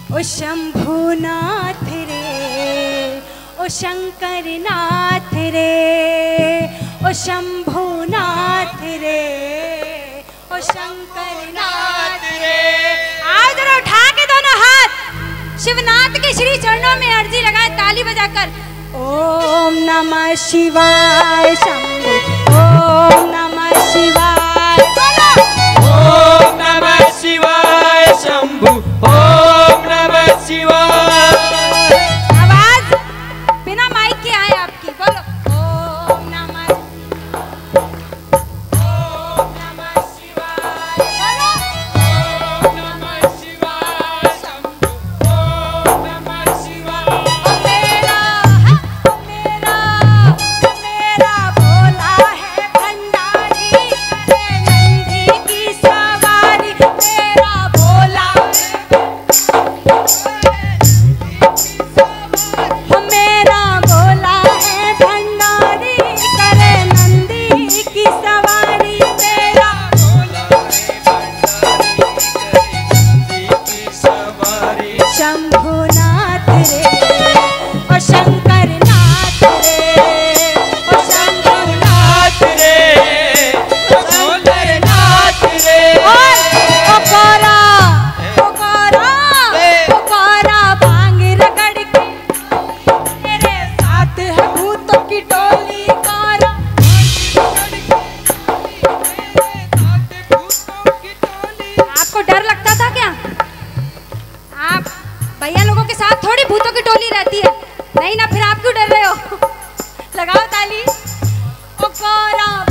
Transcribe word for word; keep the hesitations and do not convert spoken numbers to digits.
ओ शंभुनाथ रे, ओ शंकर नाथ रे, ओ शंभुनाथ रे, ओ शंकर नाथ रे। आओ जरा उठा के दोनों हाथ शिवनाथ के श्री चरणों में अर्जी लगाए ताली बजाकर। ओम नमः शिवाय शंभु, ओम नमः शिवाय, ओम नमः शिवाय शंभु, ओम नमः शिवाय। आवाज बिना माइक के आए आपकी, बोलो ओम नमः, ओम नमः शिवाय, बोलो ओम नमः शिवाय शंभु, ओम नमः शिवाय। ओ मेरा, ओ मेरा, ओ मेरा भोला है भंडारी, करे नंदी की सवारी। मेरा भोला हो, मेरा भोला है भंडारी, करे नंदी की सवारी। मेरा शंभुनाथ रे, ओ शंकर नाथ रे, ओ शंभुनाथ रे, शंकर नाथ रे। और पुकारा, पुकारा, पुकारा भांग रगड़ के, मेरे साथ है भूतों की टोली। कारा आपको डर लगता था क्या? आप भैया लोगों के साथ थोड़ी भूतों की टोली रहती है, नहीं ना, फिर आप क्यों डर रहे हो? लगाओ ताली। ओ कारा